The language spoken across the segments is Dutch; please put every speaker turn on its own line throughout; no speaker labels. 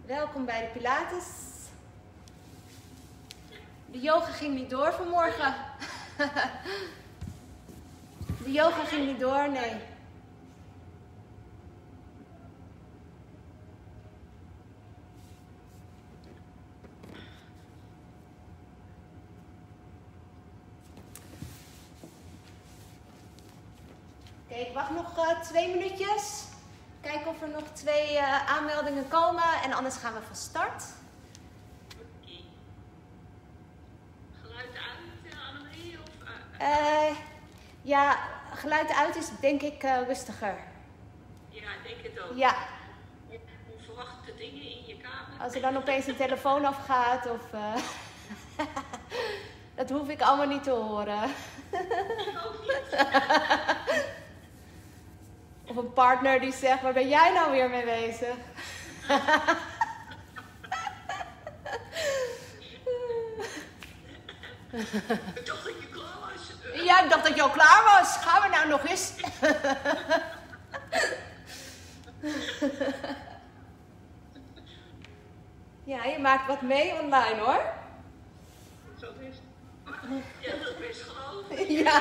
Welkom bij de Pilates. De yoga ging niet door vanmorgen. De yoga ging niet door, nee. Oké, ik wacht nog 2 minuutjes. Kijken of er nog 2 aanmeldingen komen en anders gaan we van start.
Oké. Geluid uit, Annemarie?
Ja, geluid uit is denk ik rustiger.
Ja, ik denk het ook.
Ja.
Onverwachte dingen in je kamer.
Als er dan opeens een telefoon afgaat of... dat hoef ik allemaal niet te horen.
Ik ook niet.
Of een partner die zegt, waar ben jij nou weer mee bezig?
Ik dacht dat je klaar was.
Ja, ik dacht dat je al klaar was. Gaan we nou nog eens? Ja, je maakt wat mee online hoor.
Zo is het. Ja, dat is geloven.
Ja.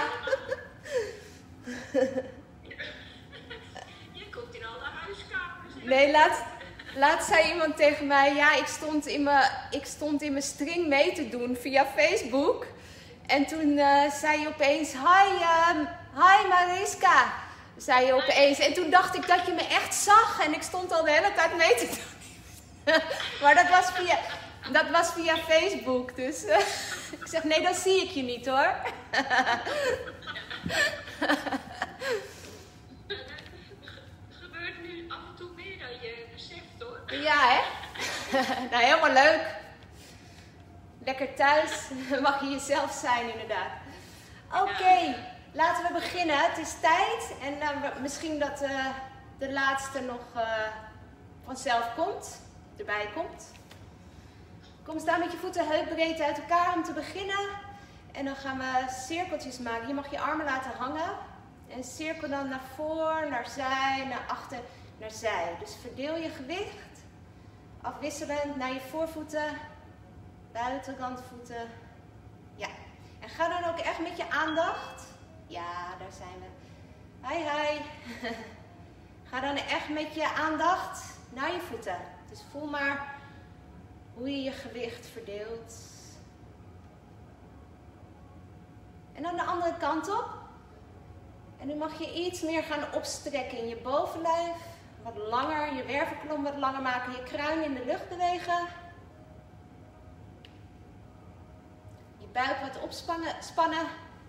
Je komt in alle huiskamers.
Nee, laatst zei iemand tegen mij, ja, ik stond in mijn string mee te doen via Facebook. En toen zei je opeens, hi Mariska, zei je opeens. En toen dacht ik dat je me echt zag en ik stond al de hele tijd mee te doen. Maar dat was via Facebook, dus ik zeg, nee, dan zie ik je niet hoor.
Gebeurt nu af en toe meer dan je beseft hoor.
Ja, hè? Nou, helemaal leuk. Lekker thuis. Mag je jezelf zijn, inderdaad. Oké, laten we beginnen. Het is tijd. En misschien dat de laatste nog vanzelf komt. Erbij komt. Kom staan met je voeten heupbreed uit elkaar om te beginnen. En dan gaan we cirkeltjes maken. Je mag je armen laten hangen. En cirkel dan naar voor, naar zij, naar achter, naar zij. Dus verdeel je gewicht. Afwisselend naar je voorvoeten. Buitenrandvoeten. Ja. En ga dan ook echt met je aandacht. Ja, daar zijn we. Hi, hi. Ga dan echt met je aandacht naar je voeten. Dus voel maar hoe je je gewicht verdeelt. En dan de andere kant op. En nu mag je iets meer gaan opstrekken in je bovenlijf. Wat langer, je wervelkolom wat langer maken. Je kruin in de lucht bewegen. Je buik wat opspannen.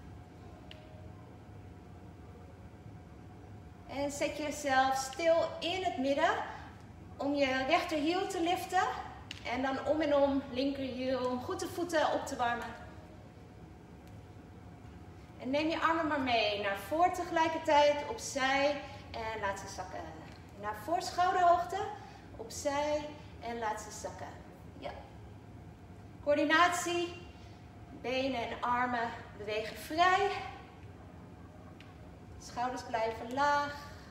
En zet jezelf stil in het midden. Om je rechterhiel te liften. En dan om en om linkerhiel. Om goed de voeten op te warmen. En neem je armen maar mee naar voor tegelijkertijd, opzij en laat ze zakken. Naar voor schouderhoogte, opzij en laat ze zakken. Ja. Coördinatie, benen en armen bewegen vrij. Schouders blijven laag.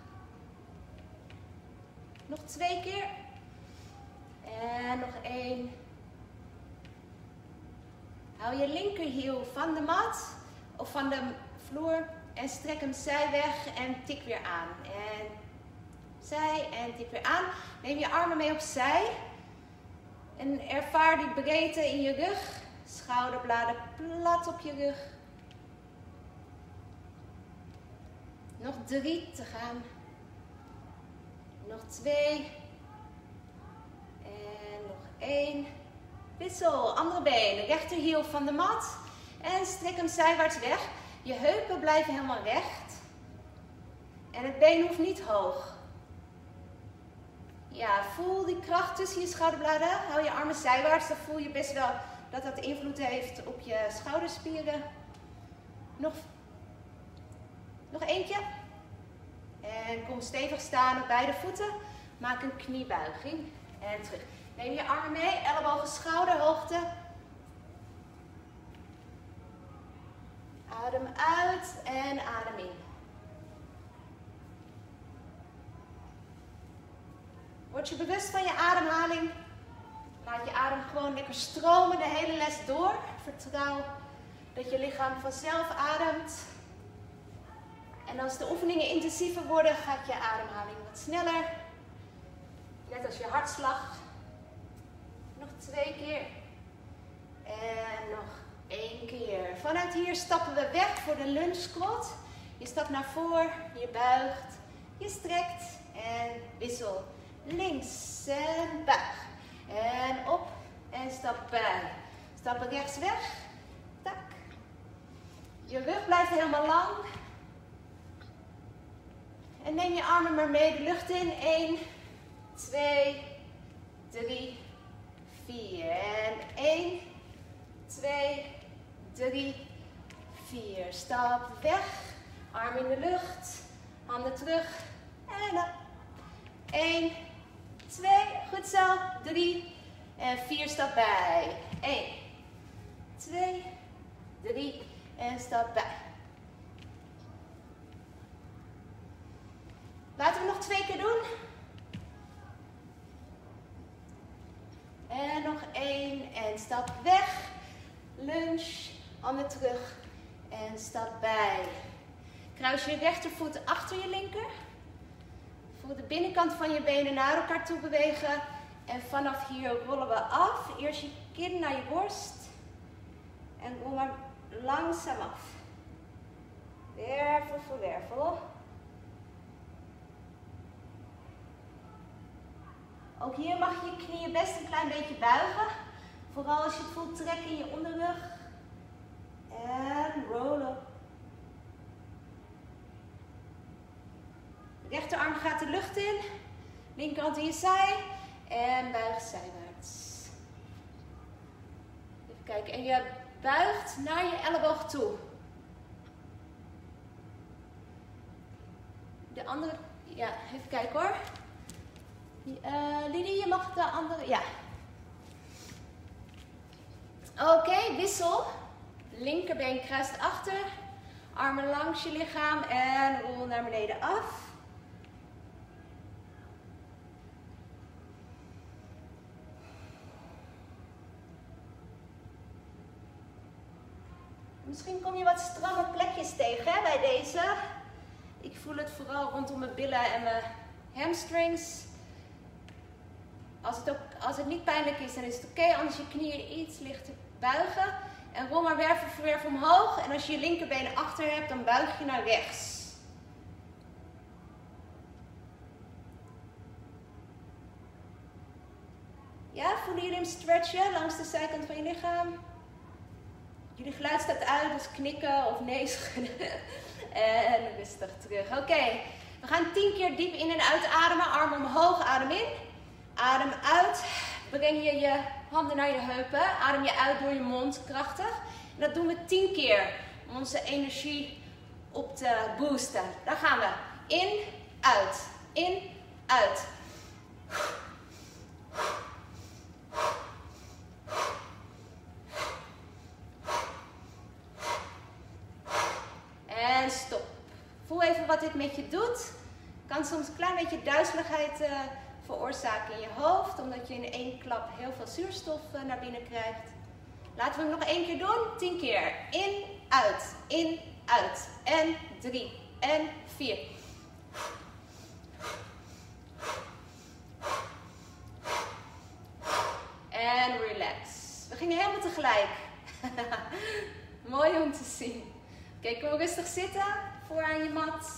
Nog 2 keer. En nog 1. Hou je linkerhiel van de mat. Of van de vloer en strek hem zijweg en tik weer aan. En zij en tik weer aan. Neem je armen mee opzij. En ervaar die breedte in je rug. Schouderbladen plat op je rug. Nog 3 te gaan. Nog 2. En nog 1. Wissel, andere been. Rechterhiel van de mat. En strek hem zijwaarts weg. Je heupen blijven helemaal recht. En het been hoeft niet hoog. Ja, voel die kracht tussen je schouderbladen. Hou je armen zijwaarts. Dan voel je best wel dat dat invloed heeft op je schouderspieren. Nog eentje. En kom stevig staan op beide voeten. Maak een kniebuiging. En terug. Neem je armen mee. Ellebogen schouderhoogte. Adem uit en adem in. Word je bewust van je ademhaling. Laat je adem gewoon lekker stromen de hele les door. Vertrouw dat je lichaam vanzelf ademt. En als de oefeningen intensiever worden, gaat je ademhaling wat sneller. Net als je hartslag. Nog 2 keer. En nog 1 keer. Vanuit hier stappen we weg voor de lunge squat. Je stapt naar voren, je buigt, je strekt en wissel. Links en buig. En op en stap bij. Stappen rechts weg. Tak. Je rug blijft helemaal lang. En neem je armen maar mee de lucht in. 1, 2, 3, 4. En 1, 2, 3, 4. Stap weg. Arm in de lucht. Handen terug. En op. 1, 2. Goed zo. 3 en 4. Stap bij. 1, 2, 3 en stap bij. Laten we nog 2 keer doen. En nog 1 en stap weg. Lunge, handen terug en stap bij. Kruis je rechtervoet achter je linker. Voel de binnenkant van je benen naar elkaar toe bewegen. En vanaf hier rollen we af. Eerst je kin naar je borst. En rol maar langzaam af. Wervel voor wervel. Ook hier mag je je knieën best een klein beetje buigen. Vooral als je het voelt trekken in je onderrug. En rollen. Rechterarm gaat de lucht in. Linkerhand in je zij. En buig zijwaarts. Even kijken. En je buigt naar je elleboog toe. De andere... Ja, even kijken hoor. Lidie, je mag de andere... Ja. Oké, wissel. Linkerbeen kruist achter. Armen langs je lichaam en rol naar beneden af. Misschien kom je wat stramme plekjes tegen hè, bij deze. Ik voel het vooral rondom mijn billen en mijn hamstrings. Als het niet pijnlijk is, dan is het oké. Anders je knieën iets lichter buigen. En rol maar wervel voor wervel omhoog. En als je je linkerbeen achter hebt, dan buig je naar rechts. Ja, voelen jullie hem stretchen langs de zijkant van je lichaam? Jullie geluid staat uit, dus knikken of nee schudden. En rustig terug. Oké, we gaan 10 keer diep in en uit ademen. Armen omhoog, adem in. Adem uit. Breng je je handen naar je heupen. Adem je uit door je mond, krachtig. En dat doen we 10 keer om onze energie op te boosten. Daar gaan we. In, uit. In, uit. En stop. Voel even wat dit met je doet. Kan soms een klein beetje duizeligheid veroorzaken in je hoofd. Omdat je in 1 klap heel veel zuurstof naar binnen krijgt. Laten we hem nog 1 keer doen. 10 keer. In, uit. In, uit. En 3. En 4. En relax. We gingen helemaal tegelijk. Mooi om te zien. Oké, kom rustig zitten. Voor aan je mat.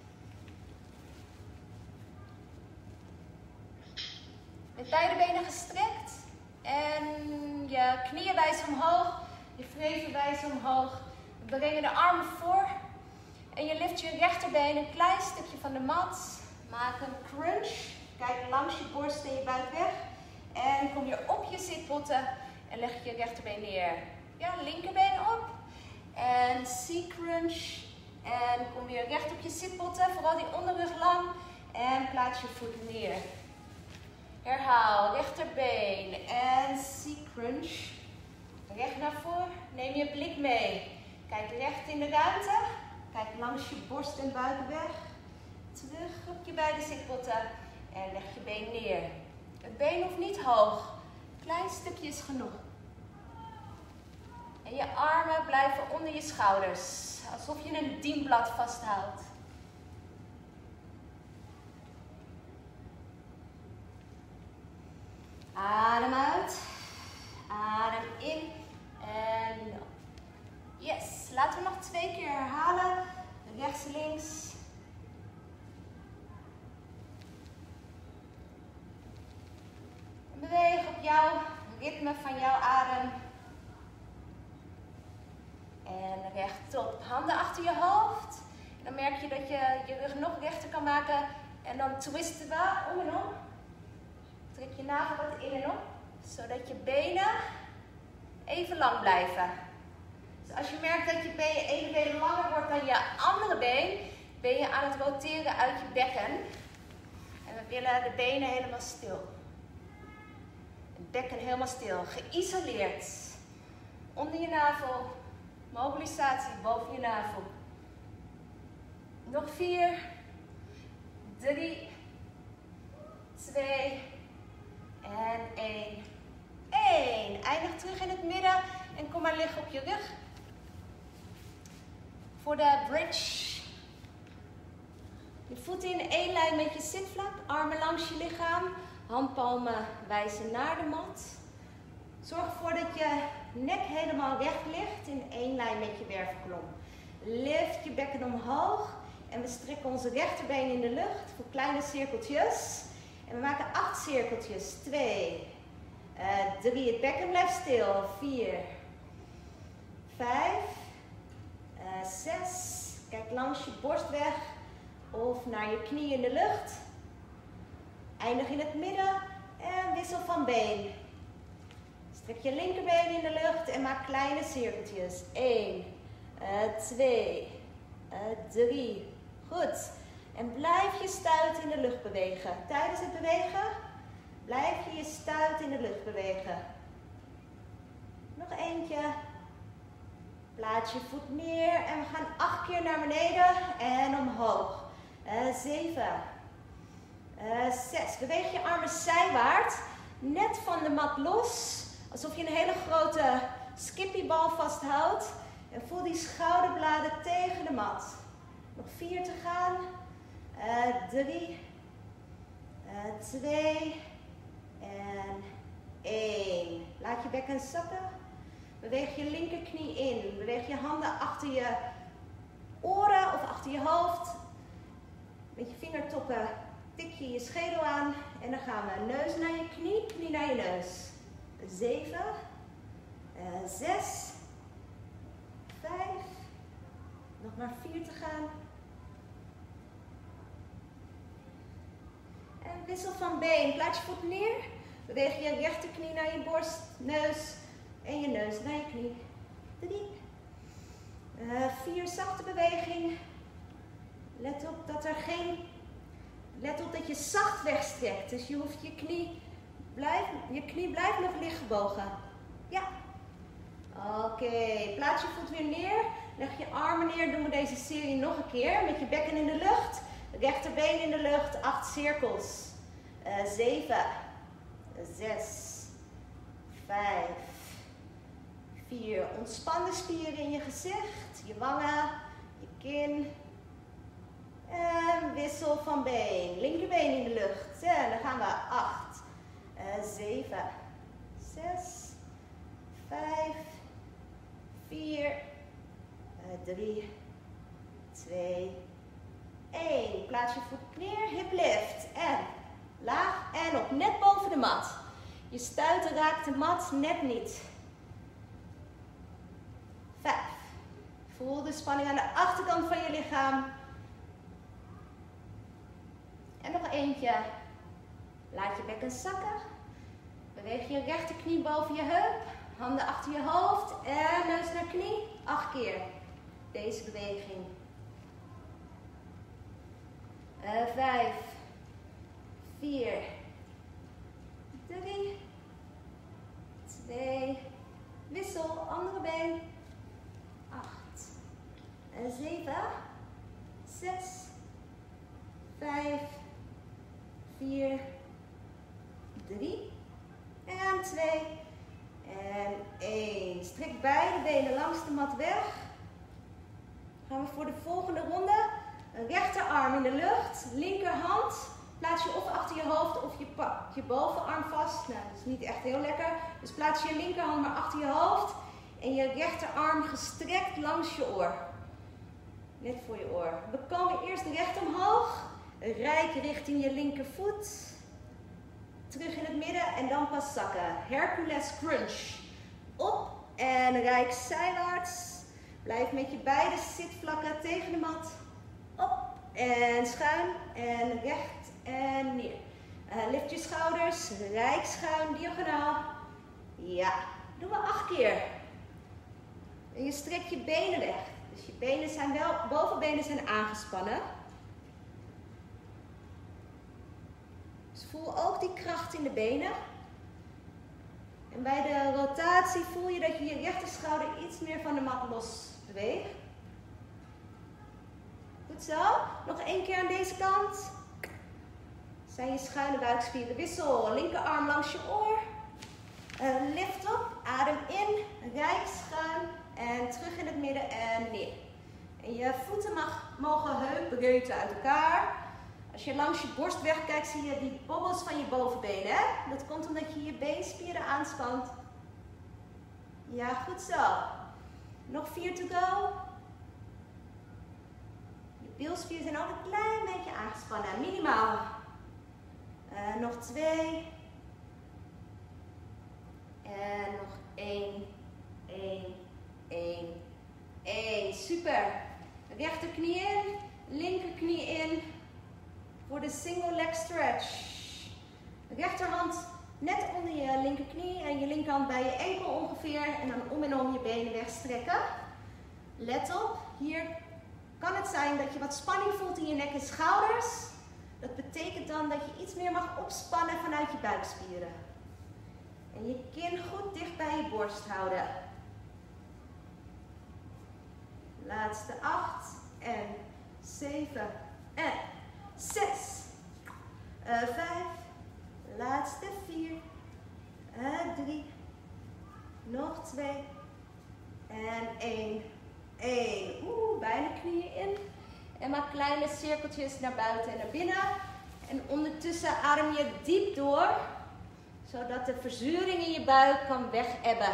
Met beide benen gestrekt. En je knieën wijzen omhoog. Je wreven wijzen omhoog. We brengen de armen voor. En je lift je rechterbeen een klein stukje van de mat. Maak een crunch. Kijk langs je borst en je buik weg. En kom je op je zitbotten. En leg je rechterbeen neer. Ja, linkerbeen op. En C-crunch. En kom weer recht op je zitbotten. Vooral die onderrug lang. En plaats je voet neer. Herhaal. Rechterbeen. En C-crunch. Recht naar voren. Neem je blik mee. Kijk recht in de ruimte. Kijk langs je borst en buik weg. Terug op je beide zitbotten. En leg je been neer. Het been hoeft niet hoog. Klein stukje is genoeg. En je armen blijven onder je schouders. Alsof je een dienblad vasthoudt. Adem uit. Adem in. En yes. Laten we nog 2 keer herhalen. Rechts, links. En beweeg op jouw ritme van jouw adem. En rechtop. Handen achter je hoofd. En dan merk je dat je je rug nog rechter kan maken. En dan twisten we om en om. Trek je navel wat in en op. Zodat je benen even lang blijven. Dus als je merkt dat je ene been langer wordt dan je andere been, ben je aan het roteren uit je bekken. En we willen de benen helemaal stil. Het bekken helemaal stil. Geïsoleerd. Onder je navel. Mobilisatie boven je navel. Nog 4, 3, 2 en 1. 1. Eindig terug in het midden en kom maar liggen op je rug. Voor de bridge. Je voeten in 1 lijn met je zitvlak. Armen langs je lichaam. Handpalmen wijzen naar de mat. Zorg ervoor dat je nek helemaal recht ligt in 1 lijn met je wervelkolom. Lift je bekken omhoog. En we strekken onze rechterbeen in de lucht voor kleine cirkeltjes. En we maken 8 cirkeltjes. 2, 3, het bekken blijft stil. 4, 5, 6. Kijk langs je borst weg of naar je knie in de lucht. Eindig in het midden en wissel van been. Strek je linkerbeen in de lucht en maak kleine cirkeltjes. 1, 2, 3. Goed. En blijf je stuit in de lucht bewegen. Tijdens het bewegen blijf je je stuit in de lucht bewegen. Nog eentje. Plaats je voet neer en we gaan 8 keer naar beneden en omhoog. 7. 6. Beweeg je armen zijwaarts. Net van de mat los. Alsof je een hele grote skippybal vasthoudt. En voel die schouderbladen tegen de mat. Nog 4 te gaan. 3, 2 en 1. Laat je bekken zakken. Beweeg je linkerknie in. Beweeg je handen achter je oren of achter je hoofd. Met je vingertoppen tik je je schedel aan. En dan gaan we neus naar je knie, knie naar je neus. 7, 6, 5. Nog maar 4 te gaan. En wissel van been. Plaats je voet neer. Beweeg je rechterknie naar je borst, neus. En je neus naar je knie. 3. 4, zachte beweging. Let op dat je zacht wegstrekt. Dus je hoeft je knie blijft nog licht gebogen. Ja. Oké, plaats je voet weer neer. Leg je armen neer. Doen we deze serie nog een keer. Met je bekken in de lucht. Rechterbeen in de lucht. 8 cirkels. 7. 6. 5. 4. Ontspan de spieren in je gezicht. Je wangen. Je kin. En wissel van been. Linkerbeen in de lucht. En dan gaan we 8. 7. 6. 5. 4. 3. 2. 1. Plaats je voet neer. Hip lift. En laag en op. Net boven de mat. Je stuiter raakt de mat net niet. 5. Voel de spanning aan de achterkant van je lichaam. En nog eentje. Laat je bekken zakken. Beweeg je rechterknie boven je heup. Handen achter je hoofd. En neus naar knie. 8 keer. Deze beweging. 5. 4. 3. 2. Wissel. Andere been. 8. 7. 6. 5. 4. 3. En 2. En 1. Strek beide benen langs de mat weg. Gaan we voor de volgende ronde. Een rechterarm in de lucht. Linkerhand plaats je of achter je hoofd of je pakt je bovenarm vast. Nou, dat is niet echt heel lekker. Dus plaats je linkerhand maar achter je hoofd. En je rechterarm gestrekt langs je oor. Net voor je oor. We komen eerst recht omhoog. Rijk richting je linkervoet. Terug in het midden en dan pas zakken. Hercules crunch. Op en rijk zijwaarts. Blijf met je beide zitvlakken tegen de mat. Op en schuin en recht en neer. Lift je schouders. Rijk schuin, diagonaal. Ja, doen we 8 keer. En je strekt je benen weg. Dus je benen zijn wel, bovenbenen zijn aangespannen. Dus voel ook die kracht in de benen. En bij de rotatie voel je dat je je rechterschouder iets meer van de mat los beweegt. Goed zo. Nog 1 keer aan deze kant. Zijn je schuine buikspieren. Wissel. Linkerarm langs je oor. Lift op. Adem in. Rijk schuin. En terug in het midden en neer. En je voeten mogen heupbreedte uit elkaar. Als je langs je borst wegkijkt, zie je die bobbels van je bovenbenen. Hè? Dat komt omdat je je beenspieren aanspant. Ja, goed zo. Nog 4 to go. Je bilspieren zijn ook een klein beetje aangespannen. Minimaal. Nog 2. En nog 1. 1. Super. Rechterknie in. Linkerknie in. Voor de single leg stretch. Rechterhand net onder je linkerknie en je linkerhand bij je enkel ongeveer. En dan om en om je benen wegstrekken. Let op, hier kan het zijn dat je wat spanning voelt in je nek en schouders. Dat betekent dan dat je iets meer mag opspannen vanuit je buikspieren. En je kin goed dicht bij je borst houden. Laatste 8 en 7 en 6, 5, laatste 4, 3, nog 2 en 1. Bijna knieën in. En maak kleine cirkeltjes naar buiten en naar binnen. En ondertussen adem je diep door, zodat de verzuring in je buik kan wegebben.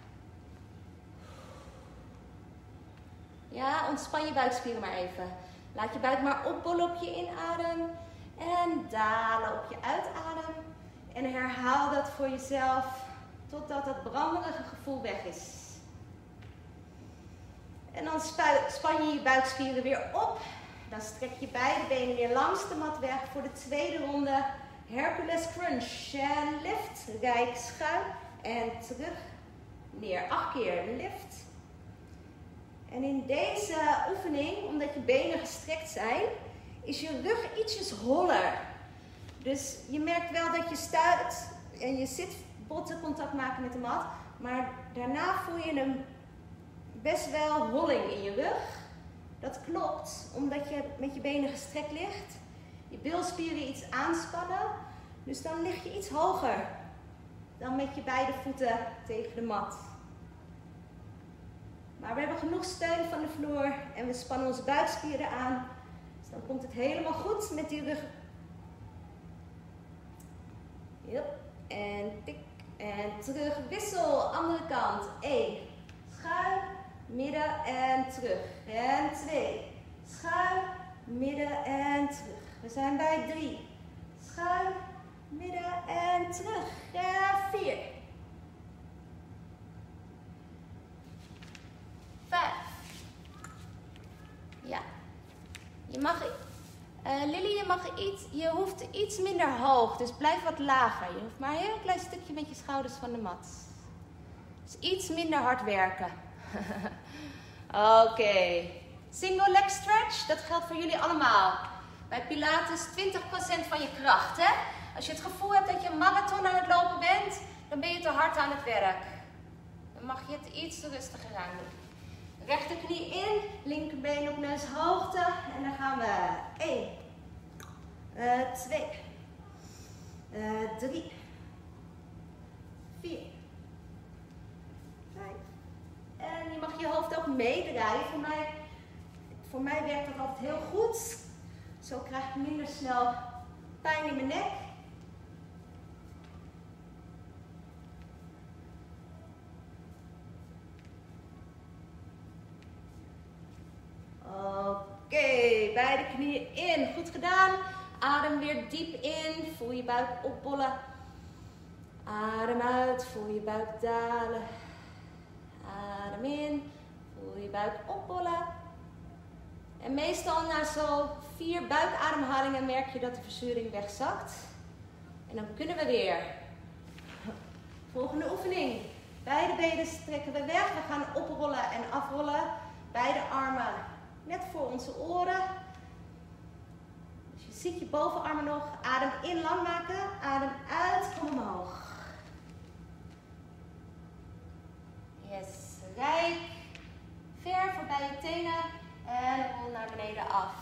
Ja, ontspan je buikspieren maar even. Laat je buik maar opbollen op je inadem en dalen op je uitadem. En herhaal dat voor jezelf totdat dat branderige gevoel weg is. En dan span je je buikspieren weer op. Dan strek je beide benen weer langs de mat weg voor de tweede ronde. Hercules crunch. En lift, rijk schuin en terug, neer. 8 keer lift. En in deze oefening, omdat je benen gestrekt zijn, is je rug ietsjes holler. Dus je merkt wel dat je stuit en je zitbotten contact maken met de mat. Maar daarna voel je een best wel holling in je rug. Dat klopt, omdat je met je benen gestrekt ligt. Je bilspieren iets aanspannen. Dus dan lig je iets hoger dan met je beide voeten tegen de mat. Maar we hebben genoeg steun van de vloer en we spannen onze buikspieren aan. Dus dan komt het helemaal goed met die rug. Yep. En tik en terug. Wissel, andere kant. 1. Schuin, midden en terug. En 2. Schuin, midden en terug. We zijn bij 3. Schuin, midden en terug. En 4. 5. Ja. Je mag, Lily, je hoeft iets minder hoog, dus blijf wat lager. Je hoeft maar een heel klein stukje met je schouders van de mat. Dus iets minder hard werken. Oké. Single leg stretch, dat geldt voor jullie allemaal. Bij Pilates 20% van je kracht, hè? Als je het gevoel hebt dat je een marathon aan het lopen bent, dan ben je te hard aan het werk. Dan mag je het iets rustiger aan doen. Rechterknie in, linkerbeen op neushoogte. En dan gaan we 1, 2, 3, meedraaien. Voor mij werkt dat altijd heel goed. Zo krijg ik minder snel pijn in mijn nek. Oké, beide knieën in. Goed gedaan. Adem weer diep in. Voel je buik opbollen. Adem uit. Voel je buik dalen. Adem in. Voel je buik opbollen. En meestal na zo'n 4 buikademhalingen merk je dat de verzuring wegzakt. En dan kunnen we weer. Volgende oefening. Beide benen strekken we weg. We gaan oprollen en afrollen. Beide armen net voor onze oren. Dus je ziet je bovenarmen nog. Adem in, lang maken. Adem uit, kom omhoog. Yes, rijk. Ver voorbij je tenen. En rol naar beneden af.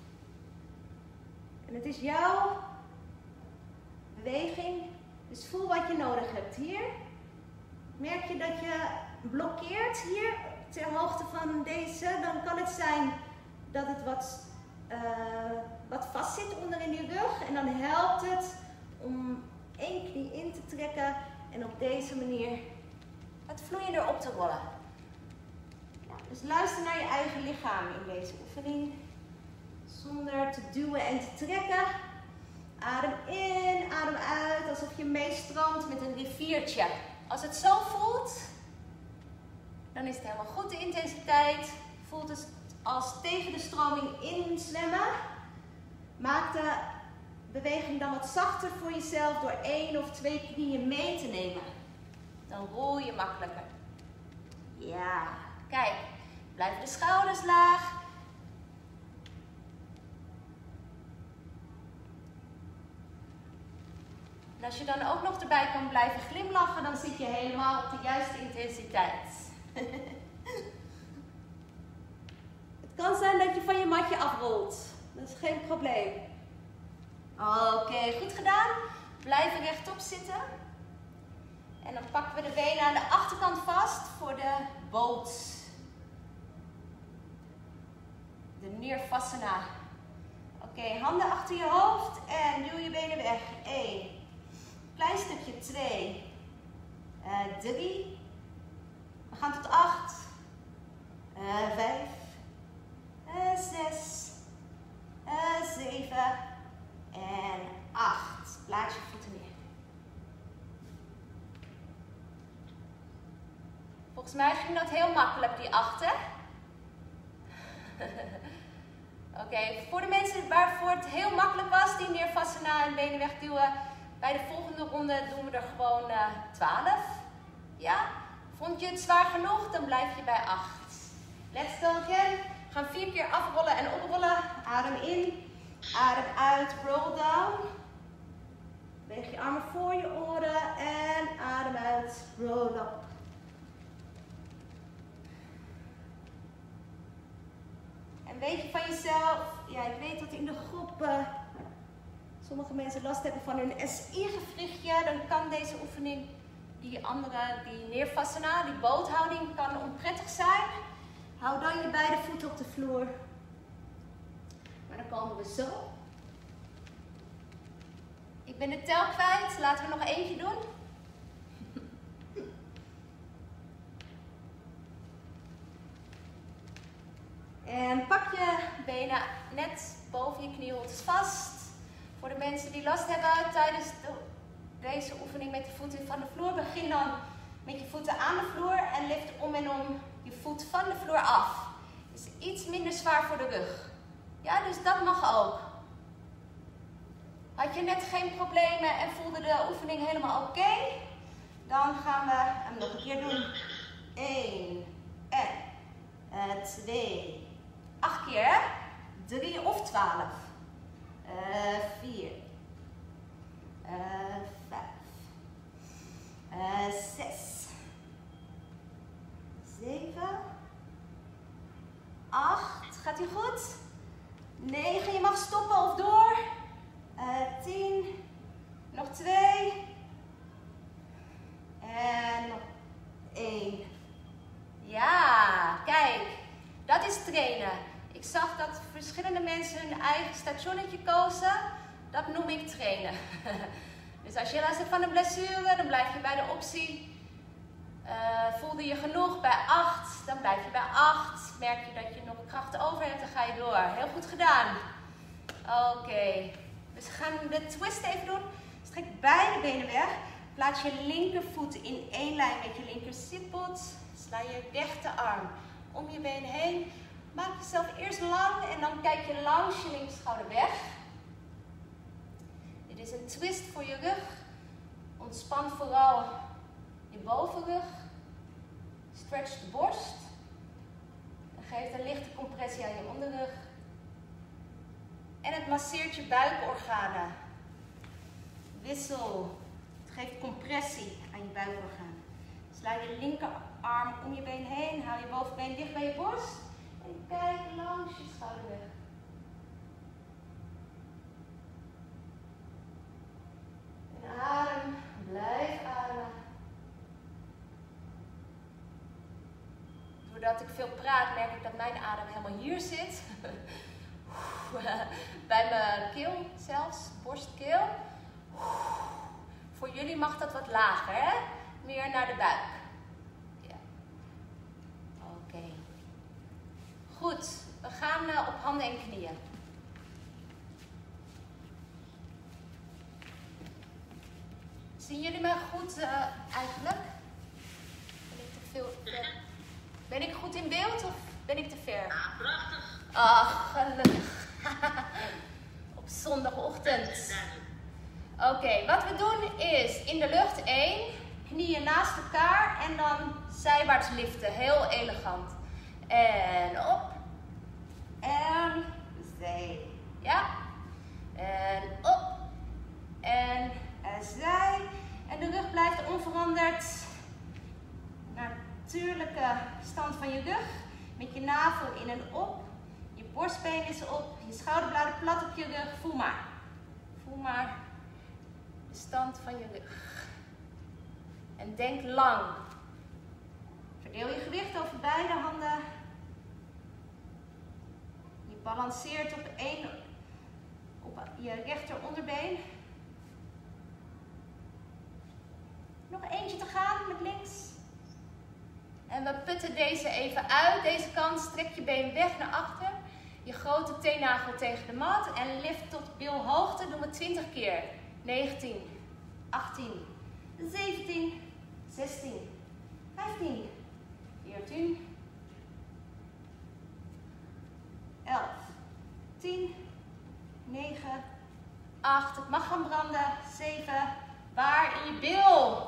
En het is jouw beweging. Dus voel wat je nodig hebt hier. Merk je dat je blokkeert hier ter hoogte van deze, dan kan het zijn dat het wat vast zit onder in je rug. En dan helpt het om 1 knie in te trekken en op deze manier het vloeiender op te rollen. Ja, dus luister naar je eigen lichaam in deze oefening. Zonder te duwen en te trekken. Adem in, adem uit, alsof je meestroomt met een riviertje. Als het zo voelt, dan is het helemaal goed de intensiteit. Voelt het als tegen de stroming inzwemmen. Maak de beweging dan wat zachter voor jezelf door 1 of 2 knieën mee te nemen. Dan rol je makkelijker. Ja, kijk. Blijven de schouders laag. En als je dan ook nog erbij kan blijven glimlachen, dan zit je helemaal op de juiste intensiteit. Het kan zijn dat je van je matje afrolt. Dat is geen probleem. Oké, goed gedaan. Blijven rechtop zitten. En dan pakken we de benen aan de achterkant vast voor de boot. De Nirvasana. Oké, handen achter je hoofd en duw je benen weg. 1. Klein stukje 2. 3. We gaan tot 8. 5. 6. 7. En 8. Plaats je voeten neer. Volgens mij ging dat heel makkelijk, die 8, hè? Oké, voor de mensen waarvoor het heel makkelijk was, die Nirvasana en benen wegduwen. Bij de volgende ronde doen we er gewoon 12. Ja? Vond je het zwaar genoeg? Dan blijf je bij 8. Let's go again. We gaan 4 keer afrollen en oprollen. Adem in. Adem uit. Roll down. Beweeg je armen voor je oren. En adem uit. Roll up. En weet je van jezelf, ja, ik weet dat in de groep sommige mensen last hebben van hun SI-gewrichtje. Dan kan deze oefening, die Nirvasana, die boothouding, kan onprettig zijn. Hou dan je beide voeten op de vloer. Maar dan komen we zo. Ik ben de tel kwijt. Laten we nog eentje doen. En pak je benen net boven je knieholtes vast. Voor de mensen die last hebben tijdens deze oefening met de voeten van de vloer, begin dan met je voeten aan de vloer en lift om en om je voet van de vloer af. Is iets minder zwaar voor de rug. Ja, dus dat mag ook. Had je net geen problemen en voelde de oefening helemaal oké? Dan gaan we hem nog een keer doen. 1 en 2. 8 keer, hè? 3 of 12. 4. 5. 6. 7. 8. Gaat ie goed? 9. Je mag stoppen of door. 10. Nog 2. En nog 1. Ja, kijk. Dat is trainen. Ik zag dat verschillende mensen hun eigen stationnetje kozen. Dat noem ik trainen. Dus als je last hebt van een blessure, dan blijf je bij de optie. Voelde je genoeg bij 8, dan blijf je bij 8. Merk je dat je nog kracht over hebt, dan ga je door. Heel goed gedaan. Oké. Dus we gaan de twist even doen. Strek beide benen weg. Plaats je linkervoet in één lijn met je linker zitpot. Sla je rechterarm om je been heen. Maak jezelf eerst lang en dan kijk je langs je linkerschouder weg. Dit is een twist voor je rug. Ontspan vooral je bovenrug. Stretch de borst. En geef een lichte compressie aan je onderrug. En het masseert je buikorganen. Wissel. Het geeft compressie aan je buikorganen. Sla je linkerarm om je been heen. Haal je bovenbeen dicht bij je borst. En kijk langs je schouder weg. En adem. Blijf ademen. Doordat ik veel praat, merk ik dat mijn adem helemaal hier zit. Bij mijn keel zelfs, borstkeel. Voor jullie mag dat wat lager, hè? Meer naar de buik. Ja. Oké. Goed, we gaan op handen en knieën. Zien jullie mij goed eigenlijk? Ben ik te veel... Ben ik goed in beeld of ben ik te ver?
Ja, prachtig.
Ach, gelukkig. Op zondagochtend. Oké, wat we doen is in de lucht 1, knieën naast elkaar en dan zijwaarts liften. Heel elegant. En op. En zij. Ja. En op. En zij. En de rug blijft onveranderd. Natuurlijke stand van je rug. Met je navel in en op. Je borstbeen is op. Je schouderbladen plat op je rug. Voel maar. Voel maar de stand van je rug. En denk lang. Verdeel je gewicht over beide handen. Je balanceert op je rechter onderbeen. Nog eentje te gaan met links. En we putten deze even uit. Deze kant, strek je been weg naar achter. Je grote teennagel tegen de mat. En lift tot bilhoogte. Doen we 20 keer. 19, 18, 17, 16, 15, 14, 11, 10, 9, 8. Het mag gaan branden. 7. Waar in je bil.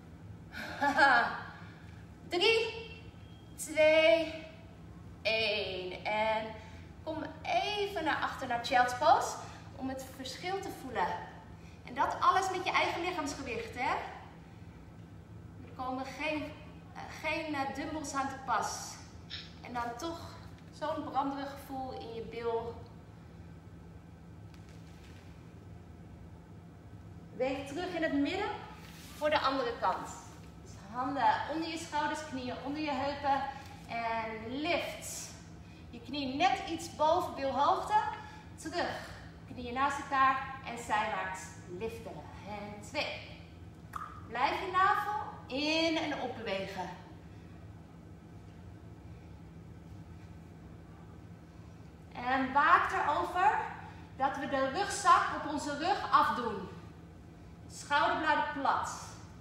3, 2, 1. En kom even naar achter naar Child's Pose. Om het verschil te voelen. En dat alles met je eigen lichaamsgewicht, hè. Er komen geen dumbbells aan te pas. En dan toch zo'n branderig gevoel in je bil. Weeg terug in het midden voor de andere kant. Dus handen onder je schouders, knieën onder je heupen. En lift. Je knie net iets boven bilhoogte. Terug. Knieën naast elkaar en zijwaarts liften. En 2. Blijf je navel in en op bewegen. En waak erover dat we de rugzak op onze rug afdoen. Schouderbladen plat.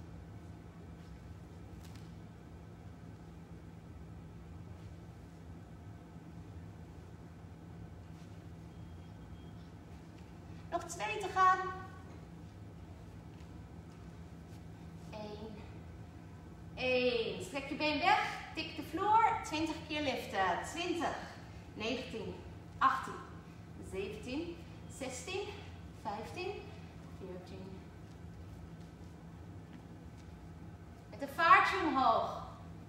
Nog 2 te gaan. 1. Strek je been weg. Tik de vloer. 20 keer liften. 20. 19. 18. 17. 16. 15. 14. Met een vaartje omhoog.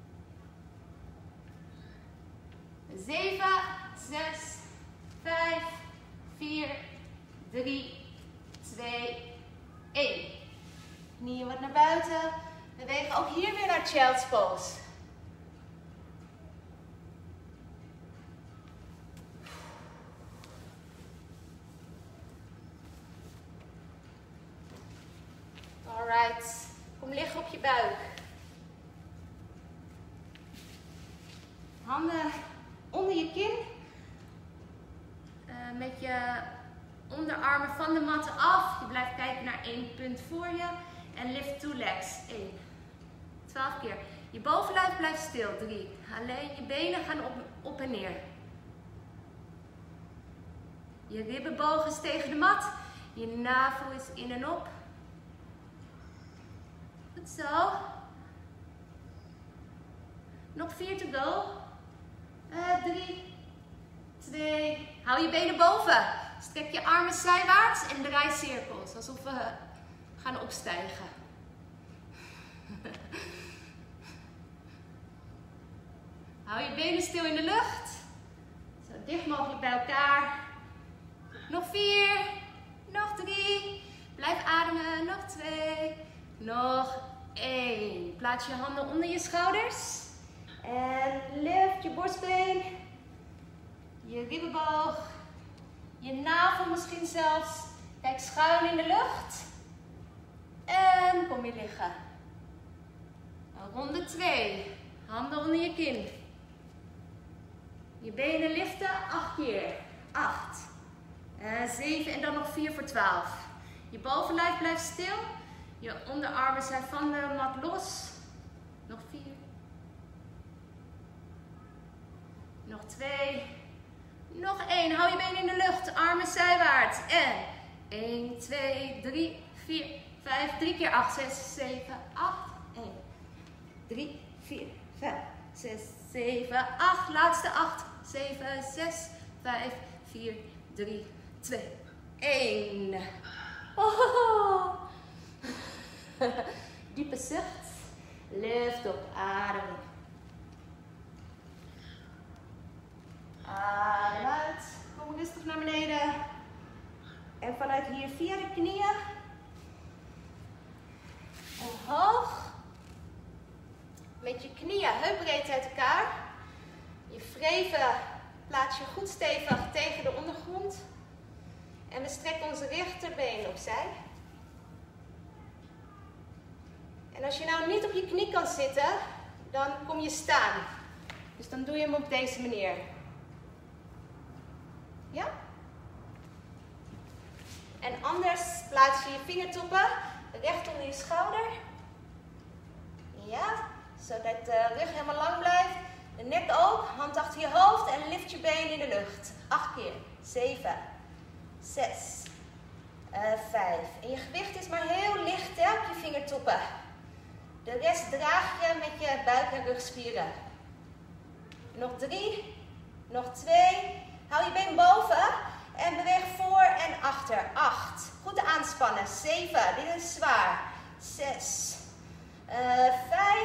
7. 6. 5. 4. 3, 2, 1. Knieën wat naar buiten. We bewegen ook hier weer naar Child's Pose. Alright. Kom liggen op je buik. Handen onder je kin. Met je onderarmen van de mat af. Je blijft kijken naar 1 punt voor je. En lift 2 legs. 1. 12 keer. Je bovenlijf blijft stil. 3. Alleen je benen gaan op en neer. Je ribbenboog is tegen de mat. Je navel is in en op. Goed zo. Nog 4 to go. 3, 2. Hou je benen boven. Strek je armen zijwaarts en draai cirkels. Alsof we gaan opstijgen. Hou je benen stil in de lucht. Zo dicht mogelijk bij elkaar. Nog 4. Nog 3. Blijf ademen. Nog 2. Nog 1. Plaats je handen onder je schouders. En lift je borstbeen. Je ribbenboog. Je navel misschien zelfs. Kijk schuin in de lucht. En kom je liggen. Ronde 2. Handen onder je kin. Je benen liften 8 keer. 8. 7 en dan nog 4 voor 12. Je bovenlijf blijft stil. Je onderarmen zijn van de mat los. Nog 4. Nog 2. Nog 1. Hou je benen in de lucht. Armen zijwaarts. En 1, 2, 3, 4, 5. 3 keer 8, 6, 7, 8. 1, 3, 4, 5, 6, 7, 8. Laatste 8, 7, 6, 5, 4, 3, 2, 1. Oh. Diepe zucht. Lift op. Adem. Adem uit. Kom rustig naar beneden. En vanuit hier via de knieën. Omhoog. Met je knieën heupbreed uit elkaar. Je wreven plaats je goed stevig tegen de ondergrond. En we strekken onze rechterbeen opzij. En als je nou niet op je knie kan zitten, dan kom je staan. Dus dan doe je hem op deze manier. Ja? En anders plaats je je vingertoppen recht onder je schouder. Ja, zodat de rug helemaal lang blijft. De nek ook, hand achter je hoofd en lift je been in de lucht. 8 keer. 7, 6, 5. En je gewicht is maar heel licht hè, op je vingertoppen. De rest draag je met je buik- en rugspieren. Nog 3, nog 2. Hou je been boven en beweeg voor en achter. 8. Goed aanspannen. 7. Dit is zwaar. 6. 5.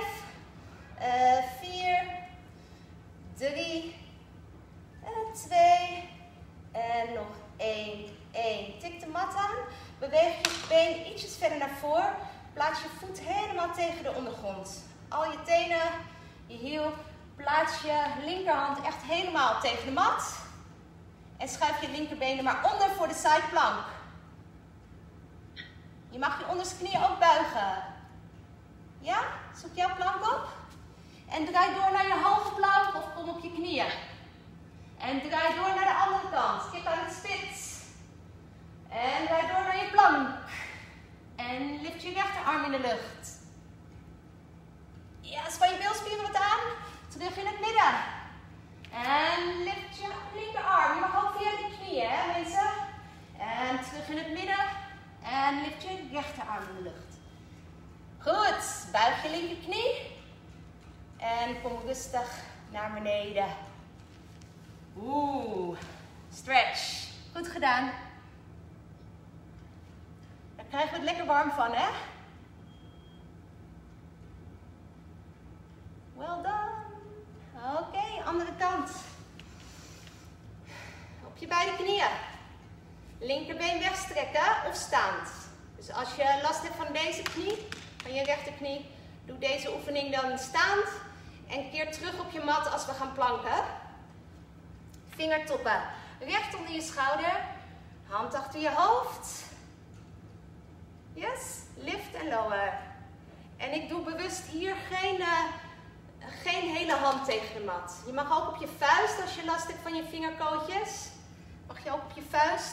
4. 3. 2. En nog 1. 1. Tik de mat aan. Beweeg je been ietsjes verder naar voren. Plaats je voet helemaal tegen de ondergrond. Al je tenen, je hiel. Plaats je linkerhand echt helemaal tegen de mat. En schuif je linkerbenen maar onder voor de sideplank. Je mag je onderste knieën ook buigen. Ja? Zoek jouw plank op. En draai door naar je hoge plank of kom op je knieën. En draai door naar de andere kant. Kip aan de spits. En draai door naar je plank. En lift je rechterarm in de lucht. Ja, span je bilspieren wat aan. Terug in het midden. En lift je linkerarm. Je mag ook via de knieën, hè mensen. En terug in het midden. En lift je rechterarm in de lucht. Goed. Buig je linkerknie. En kom rustig naar beneden. Oeh. Stretch. Goed gedaan. Daar krijgen we het lekker warm van, hè? Well done. Oké, andere kant. Op je beide knieën. Linkerbeen wegstrekken of staand. Dus als je last hebt van deze knie, van je rechterknie, doe deze oefening dan staand. En keer terug op je mat als we gaan planken. Vingertoppen recht onder je schouder. Hand achter je hoofd. Yes, lift en lower. En ik doe bewust hier geen hele hand tegen de mat. Je mag ook op je vuist als je last hebt van je vingerkootjes. Mag je ook op je vuist.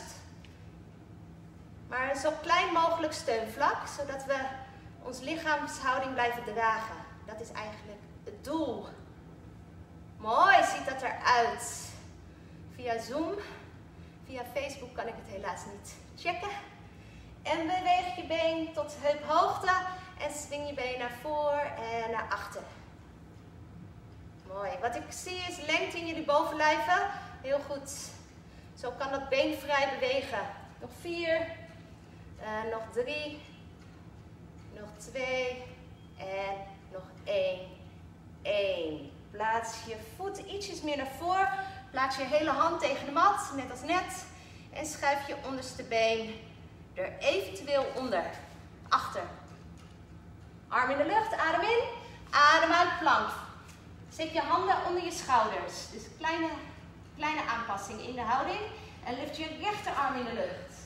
Maar zo klein mogelijk steunvlak, zodat we ons lichaamshouding blijven dragen. Dat is eigenlijk het doel. Mooi ziet dat eruit. Via Zoom, via Facebook kan ik het helaas niet checken. En beweeg je been tot heuphoogte en swing je been naar voren en naar achter. Mooi. Wat ik zie is lengte in jullie bovenlijven. Heel goed. Zo kan dat been vrij bewegen. Nog 4, nog 3, nog 2 en nog 1. 1. Plaats je voet ietsjes meer naar voren. Plaats je hele hand tegen de mat, net als net. En schuif je onderste been er eventueel onder. Achter. Arm in de lucht, adem in. Adem uit, plank. Zet je handen onder je schouders. Dus kleine aanpassing in de houding. En lift je rechterarm in de lucht.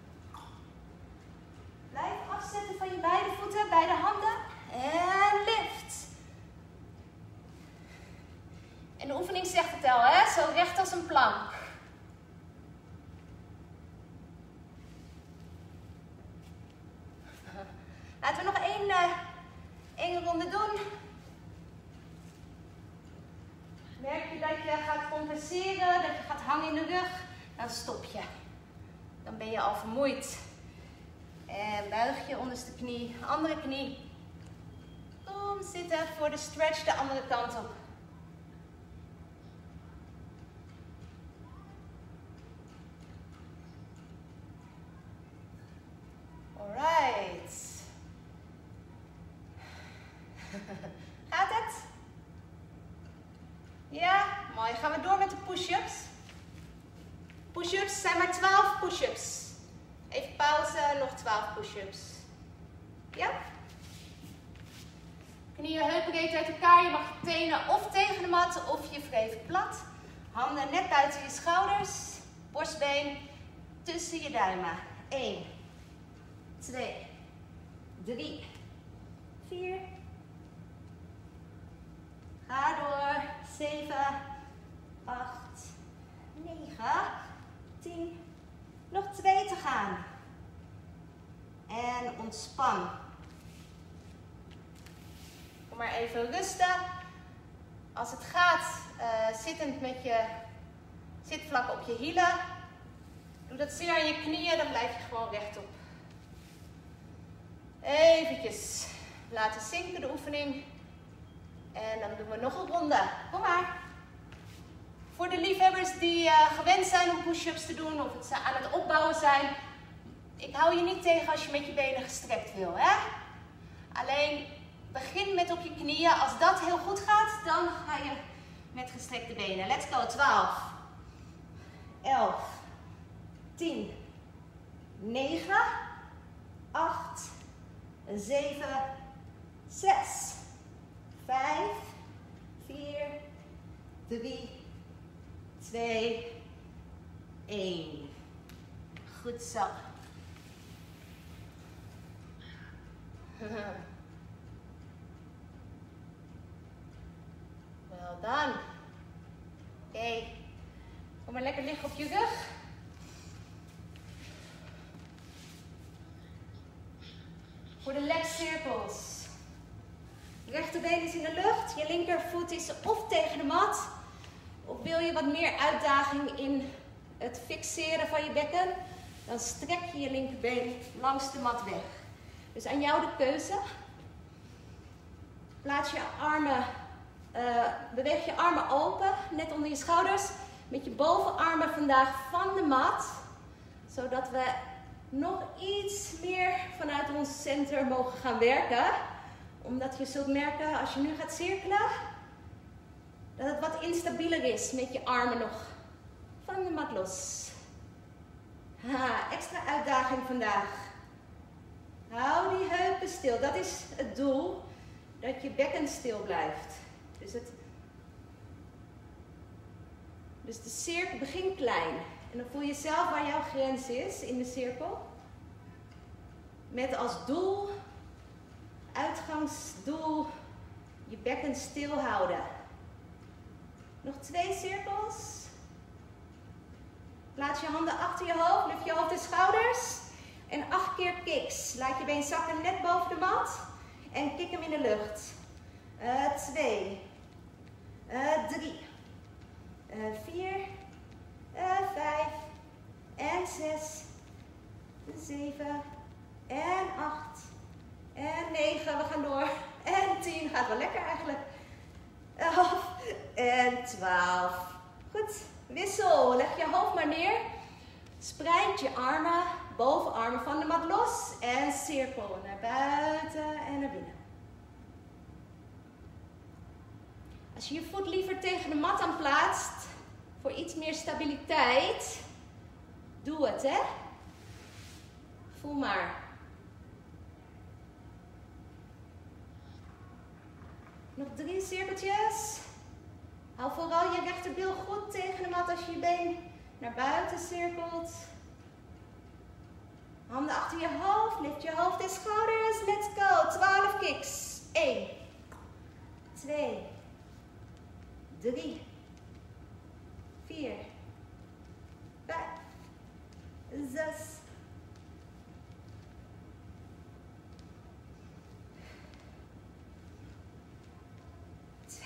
Blijf afzetten van je beide voeten, beide handen. En lift. En de oefening zegt het al, hè? Zo recht als een plank. Laten we nog één ronde doen. Merk je dat je gaat compenseren, dat je gaat hangen in de rug, dan stop je. Dan ben je al vermoeid. En buig je onderste knie, andere knie. Kom zitten voor de stretch de andere kant op. Alright. Gaat het? Ja, mooi. Gaan we door met de push-ups. Push-ups zijn maar 12 push-ups. Even pauze, nog 12 push-ups. Ja? Knieën heupbreed uit elkaar. Je mag je tenen of tegen de mat of je wreven plat. Handen net buiten je schouders. Borstbeen tussen je duimen. 1, 2, 3, 4. Ga door. 7, 8, 9, 10. Nog 2 te gaan. En ontspan. Kom maar even rusten. Als het gaat, zittend met je zitvlak op je hielen. Doe dat zeer aan je knieën, dan blijf je gewoon rechtop. Eventjes laten zinken de oefening. En dan doen we nog een ronde. Kom maar. Voor de liefhebbers die gewend zijn om push-ups te doen of het ze aan het opbouwen zijn. Ik hou je niet tegen als je met je benen gestrekt wil. Hè? Alleen begin met op je knieën. Als dat heel goed gaat, dan ga je met gestrekte benen. Let's go. 12, 11, 10, 9, 8, 7, 6, 5, 4, 3, 2, 1. Goed zo. Well done. Oké. Kom maar lekker liggen op je rug. Voor de leg circles. Je rechterbeen is in de lucht. Je linkervoet is of tegen de mat. Of wil je wat meer uitdaging in het fixeren van je bekken? Dan strek je je linkerbeen langs de mat weg. Dus aan jou de keuze. Plaats je armen, beweeg je armen open, net onder je schouders. Met je bovenarmen vandaag van de mat. Zodat we nog iets meer vanuit ons center mogen gaan werken. Omdat je zult merken als je nu gaat cirkelen, dat het wat instabieler is met je armen nog van de mat los. Extra uitdaging vandaag. Hou die heupen stil. Dat is het doel. Dat je bekken stil blijft. Dus de cirkel begint klein. En dan voel je zelf waar jouw grens is in de cirkel. Met als doel, uitgangsdoel, je bekken stil houden. Nog 2 cirkels. Plaats je handen achter je hoofd, lift je hoofd en schouders. En 8 keer kicks. Laat je been zakken net boven de mat. En kick hem in de lucht. 2, 3, 4, 5 en 6, 7 en 8 en 9. We gaan door. En 10. Gaat wel lekker eigenlijk. 11 en 12. Goed. Wissel. Leg je hoofd maar neer. Spreid je armen, bovenarmen van de mat los. En cirkel naar buiten en naar binnen. Als je je voet liever tegen de mat aan plaatst, voor iets meer stabiliteit, doe het, hè. Voel maar. Nog 3 cirkeltjes. Hou vooral je rechterbil goed tegen de mat als je je been naar buiten cirkelt. Handen achter je hoofd, lift je hoofd en schouders. Let's go. 12 kicks. 1, 2, 3, 4, 5, 6, 2,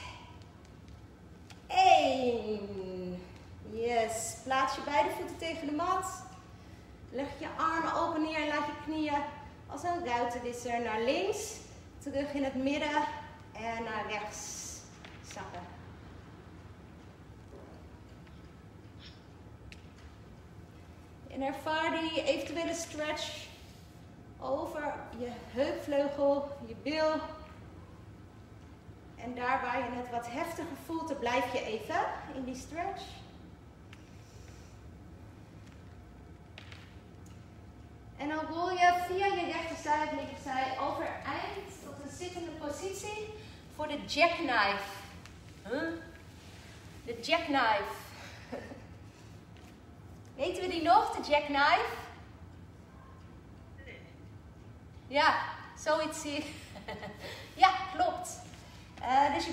1. Yes. Plaats je beide voeten tegen de mat. Leg je armen open neer en laat je knieën als een ruitenwisser naar links. Terug in het midden en naar rechts zakken. En ervaar die eventuele stretch over je heupvleugel, je bil. En daar waar je het wat heftiger voelt, dan blijf je even in die stretch. En dan rol je via je rechterzij of linkerzij overeind tot een zittende positie voor de jackknife. De jackknife. Weten we die nog, de jackknife? Ja, zoiets zie ik. Ja, klopt. Dus je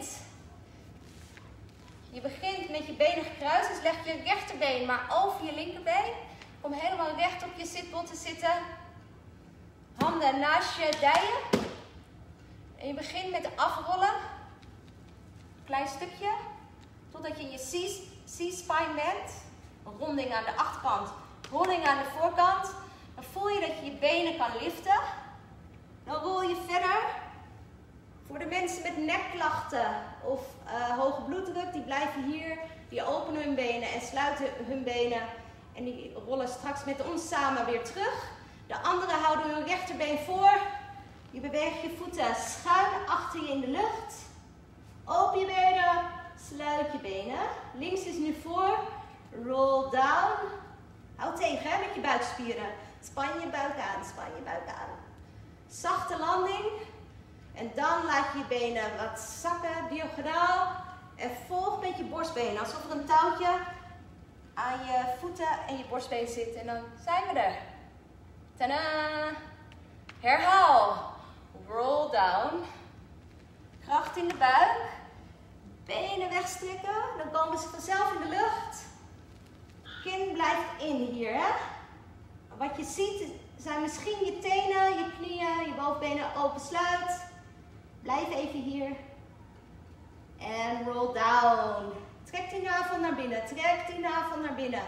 begint met je benen gekruist. Dus leg je rechterbeen maar over je linkerbeen. Kom helemaal recht op je zitbot te zitten. Handen naast je dijen. En je begint met afrollen. Klein stukje. Totdat je in je C-spine bent. Een ronding aan de achterkant. Ronding aan de voorkant. Dan voel je dat je je benen kan liften. Dan rol je verder. Voor de mensen met nekklachten of hoge bloeddruk. Die blijven hier. Die openen hun benen en sluiten hun benen. En die rollen straks met ons samen weer terug. De anderen houden hun rechterbeen voor. Je beweegt je voeten schuin achter je in de lucht. Open je benen. Sluit je benen. Links is nu voor. Roll down. Houd tegen hè, met je buikspieren. Span je buik aan. Span je buik aan. Zachte landing. En dan laat je je benen wat zakken. Diagonaal. En volg met je borstbenen. Alsof er een touwtje aan je voeten en je borstbeen zit. En dan zijn we er. Tadaa! Herhaal. Roll down. Kracht in de buik. Benen wegstrekken. Dan komen ze vanzelf in de lucht. Kin blijft in hier. Hè? Wat je ziet zijn misschien je tenen, je knieën, je bovenbenen open sluit. Blijf even hier. En roll down. Trek die navel naar binnen. Trek die navel naar binnen.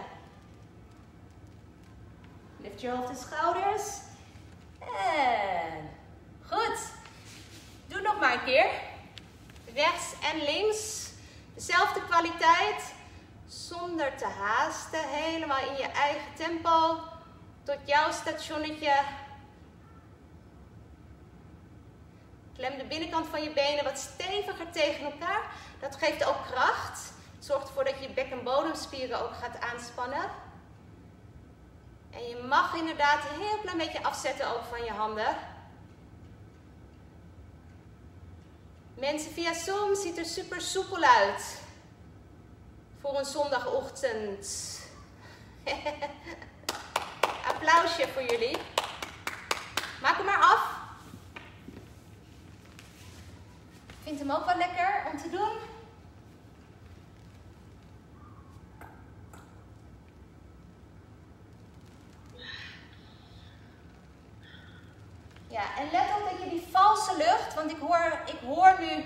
Lift je hoofd en schouders. En goed. Doe nog maar een keer. Rechts en links. Dezelfde kwaliteit. Zonder te haasten. Helemaal in je eigen tempo. Tot jouw stationnetje. Klem de binnenkant van je benen wat steviger tegen elkaar. Dat geeft ook kracht. Het zorgt ervoor dat je je bek- en bodemspieren ook gaat aanspannen. En je mag inderdaad een heel klein beetje afzetten ook van je handen. Mensen via Zoom ziet er super soepel uit. Voor een zondagochtend. Applausje voor jullie. Maak hem maar af. Ik vind hem ook wel lekker om te doen. Ja, en let op dat je die valse lucht, want ik hoor nu...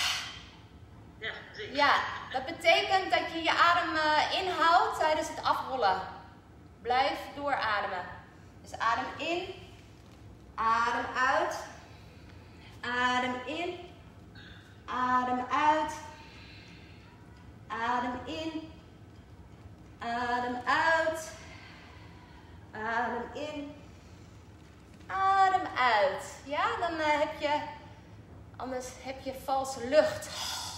Ja, dat betekent dat je je adem inhoudt tijdens het afrollen. Blijf doorademen. Dus adem in, adem uit, adem in, adem uit, adem in, adem uit, adem in, adem uit. Ja, dan anders heb je valse lucht.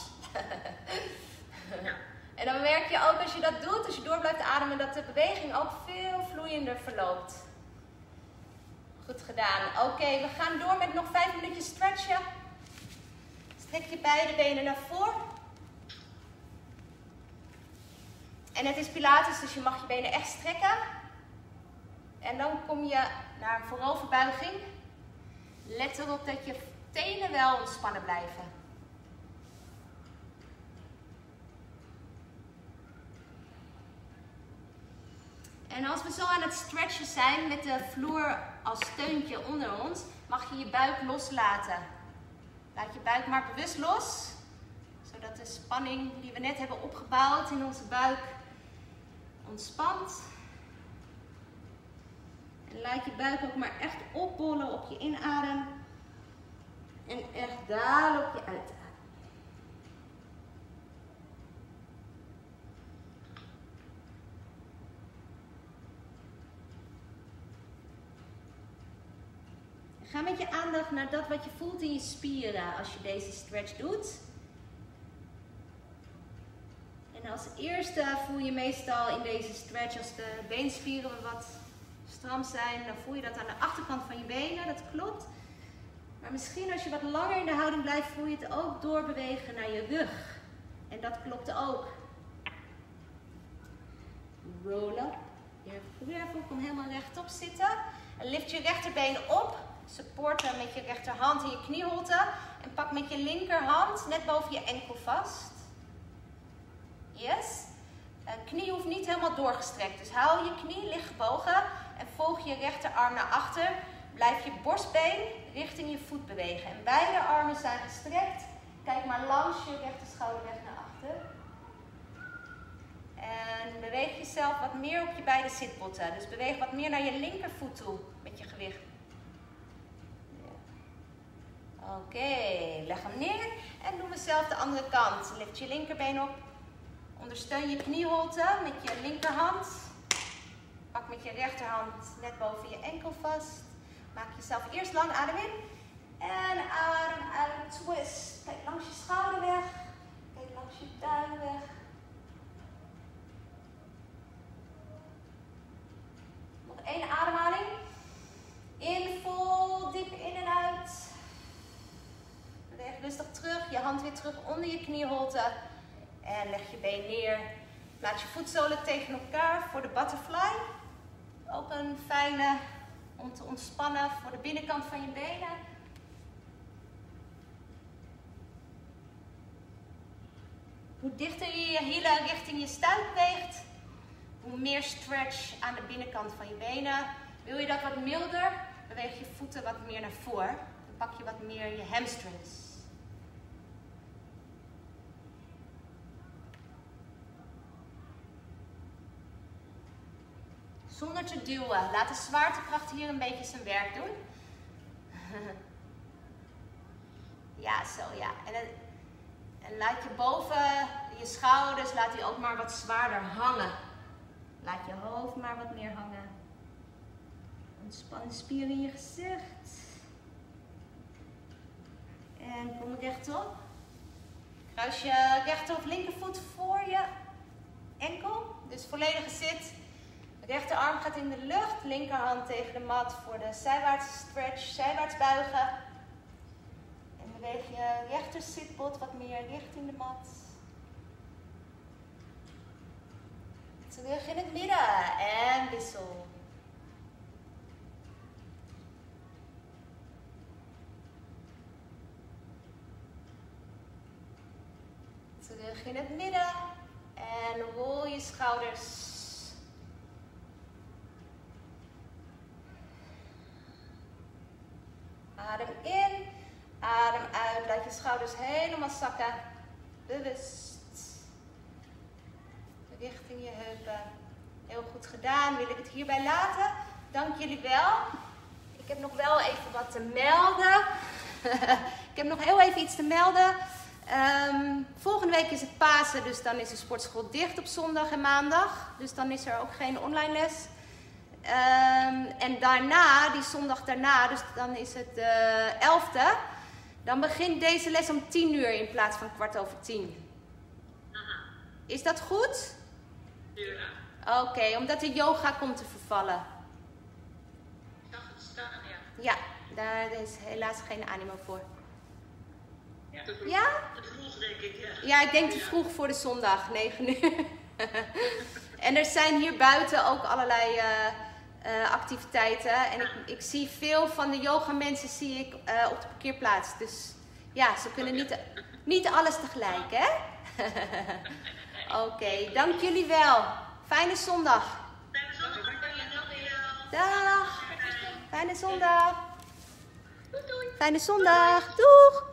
En dan merk je ook als je dat doet, als je door blijft ademen, dat de beweging ook veel vloeiender verloopt. Goed gedaan. Oké, we gaan door met nog 5 minuutjes stretchen. Strek je beide benen naar voren. En het is Pilates, dus je mag je benen echt strekken. En dan kom je naar een vooroverbuiging. Let erop dat je tenen wel ontspannen blijven. En als we zo aan het stretchen zijn met de vloer als steuntje onder ons, mag je je buik loslaten. Laat je buik maar bewust los, zodat de spanning die we net hebben opgebouwd in onze buik ontspant. En laat je buik ook maar echt opbollen op je inadem en echt dalen op je uitadem. Ga met je aandacht naar dat wat je voelt in je spieren als je deze stretch doet. En als eerste voel je meestal in deze stretch, als de beenspieren wat stram zijn, dan voel je dat aan de achterkant van je benen, dat klopt. Maar misschien als je wat langer in de houding blijft, voel je het ook doorbewegen naar je rug. En dat klopt ook. Roll up. Probeer even, kom helemaal rechtop zitten. En lift je rechterbeen op. Supporten met je rechterhand in je knieholte. En pak met je linkerhand net boven je enkel vast. Yes. Knie hoeft niet helemaal doorgestrekt. Dus hou je knie licht gebogen. En volg je rechterarm naar achter. Blijf je borstbeen richting je voet bewegen. En beide armen zijn gestrekt. Kijk maar langs je rechterschouder weg naar achter. En beweeg jezelf wat meer op je beide zitbotten. Dus beweeg wat meer naar je linkervoet toe met je gewicht. Oké, leg hem neer en doe mezelf de andere kant. Lift je linkerbeen op. Ondersteun je knieholte met je linkerhand. Pak met je rechterhand net boven je enkel vast. Maak jezelf eerst lang adem in. En adem uit, twist. Kijk langs je schouder weg. Kijk langs je duim weg. Nog 1 ademhaling. In, vol, diep in en uit. Beweeg rustig terug, je hand weer terug onder je knieholte. En leg je been neer. Laat je voetzolen tegen elkaar voor de butterfly. Ook een fijne om te ontspannen voor de binnenkant van je benen. Hoe dichter je je hielen richting je stuit beweegt, hoe meer stretch aan de binnenkant van je benen. Wil je dat wat milder, beweeg je voeten wat meer naar voren. Dan pak je wat meer je hamstrings. Zonder te duwen. Laat de zwaartekracht hier een beetje zijn werk doen. Ja, zo ja. En laat je boven je schouders, laat die ook maar wat zwaarder hangen. Laat je hoofd maar wat meer hangen. Ontspan de spieren in je gezicht. En kom rechtop. Kruis je rechter of linkervoet voor je enkel. Dus volledige zit. Rechterarm gaat in de lucht. Linkerhand tegen de mat voor de zijwaartse stretch. Zijwaarts buigen. En beweeg je rechter zitbot wat meer richting de mat. Terug in het midden. En wissel. terug in het midden. En rol je schouders. Adem in. Adem uit. Laat je schouders helemaal zakken. Bewust. Richting je heupen. Heel goed gedaan. Wil ik het hierbij laten. Dank jullie wel. Ik heb nog wel even wat te melden. Ik heb nog heel even iets te melden. Volgende week is het Pasen, dus dan is de sportschool dicht op zondag en maandag. Dus dan is er ook geen online les. En daarna, die zondag daarna, dus dan is het de 11e. Dan begint deze les om 10 uur in plaats van 10:15. Is dat goed?
Ja.
Oké, omdat de yoga komt te vervallen.
Ik zag het staan, ja.
Ja, daar is helaas geen animo voor.
Ja?
Te vroeg, denk ik, ja.
Ja, ik denk te vroeg voor de zondag, 9 uur. En er zijn hier buiten ook allerlei activiteiten. En ik zie veel van de yoga mensen op de parkeerplaats. Dus ja, ze kunnen niet alles tegelijk, hè? Oké, dank jullie wel. Fijne zondag. Dag. Fijne zondag.
Doei, doei.
Fijne zondag. Doeg.